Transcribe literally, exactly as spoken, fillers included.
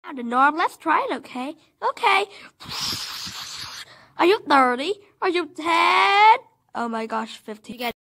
Norm, let's try it, okay? Okay. Are you thirty? Are you ten? Oh my gosh, fifteen. You guys